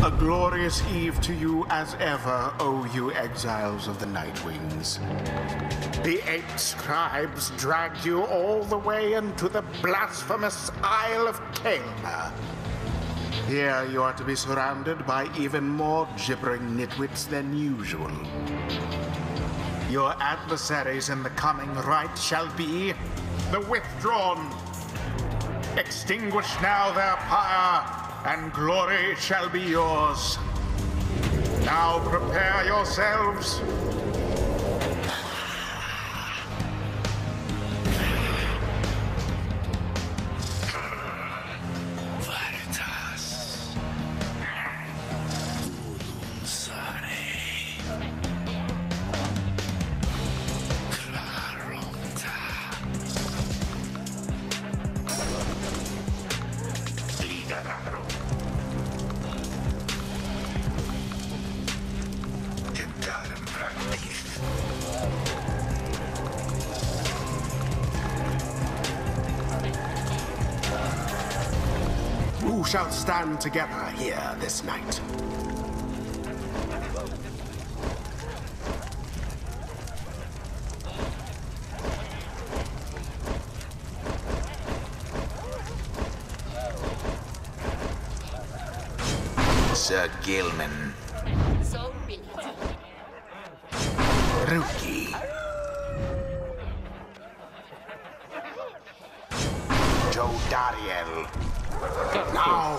A glorious eve to you as ever, O you exiles of the Nightwings. The 8 scribes dragged you all the way into the blasphemous Isle of Kaelma. Here you are to be surrounded by even more gibbering nitwits than usual. Your adversaries in the coming rite shall be the Withdrawn. Extinguish now their pyre, and glory shall be yours. Now prepare yourselves. Who shall stand together here this night? Sir Gilman. So brilliant. Ruki. Joe Dariel. Now!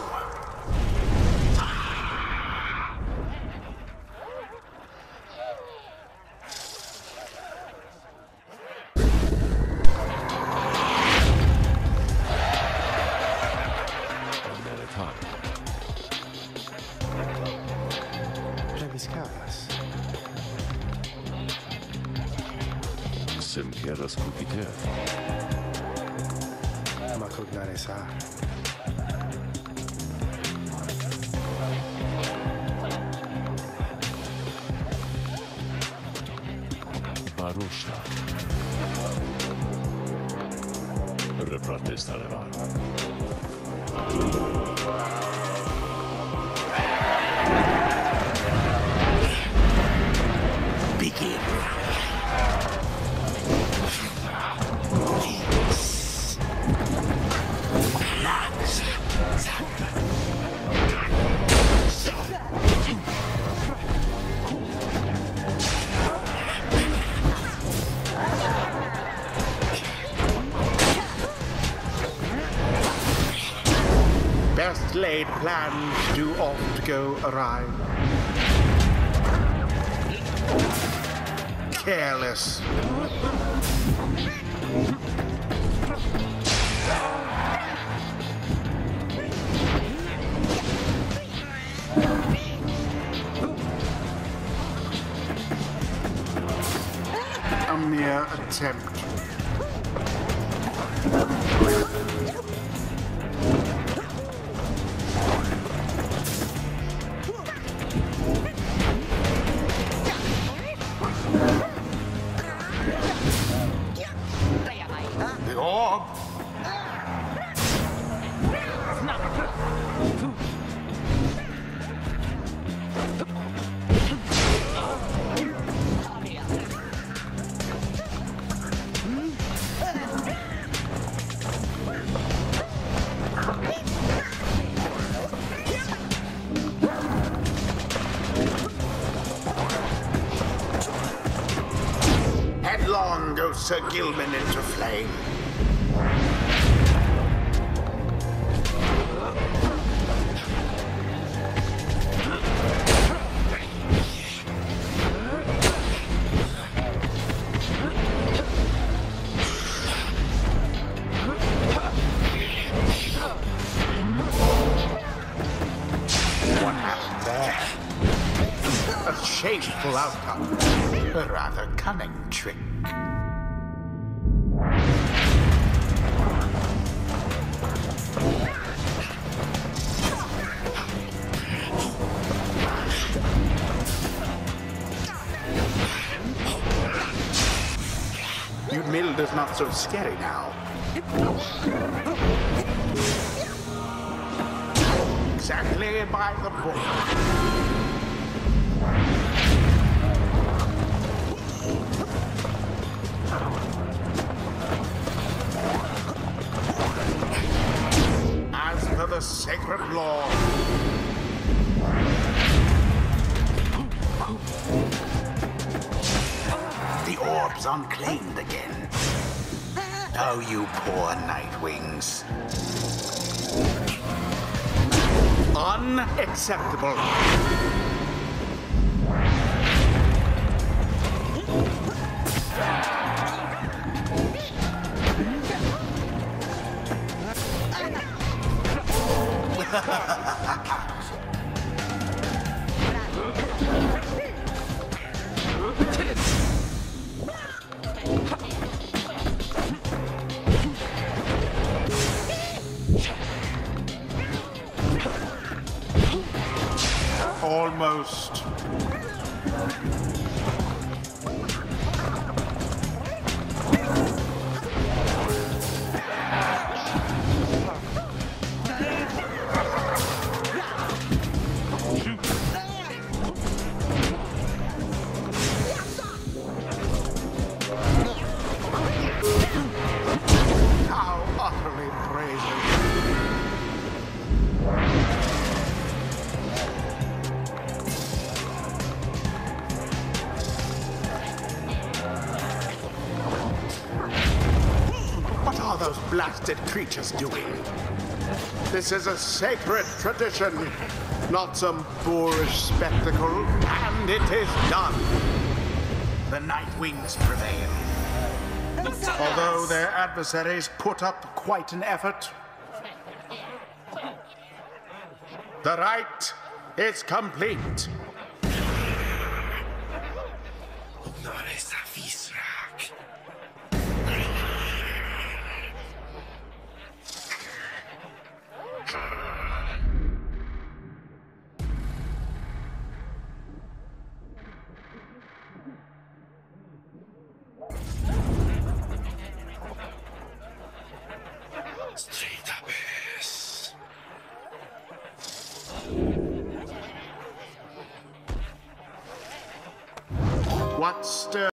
Reviscadas. Sem queras competir. Macognaresa. Barusha. Repratesta levar. Begin. Best laid plans do oft go awry. Careless. A mere attempt. The orb. Headlong goes Sir Gilman into flame. What happened there? A shameful outcome. A rather cunning trick. Yudmilda's not so scary now. exactly by the book. As per the sacred law. The orb's unclaimed again. Oh, you poor Nightwings. Unacceptable. Almost. How utterly brazen. What are those blasted creatures doing? This is a sacred tradition, not some boorish spectacle, and it is done. The Nightwings prevail. Although their adversaries put up quite an effort. The rite is complete. What stirs